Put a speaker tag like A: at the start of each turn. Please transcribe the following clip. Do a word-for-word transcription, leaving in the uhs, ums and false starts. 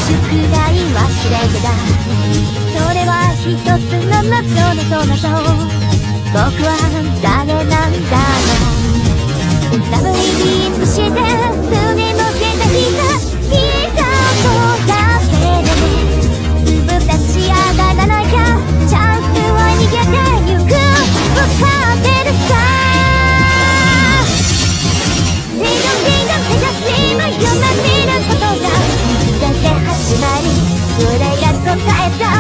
A: 宿題忘れてた。それは一つの謎の謎謎。僕は誰なんだろう。ラブリーディングしてすねのけた膝膝をだけでね、すぐ立ち上がらなきゃチャンスは逃げてゆく。分かってるさ。ディンドンディンドン手がしま夢見ることが全て始まり、それが答えだ。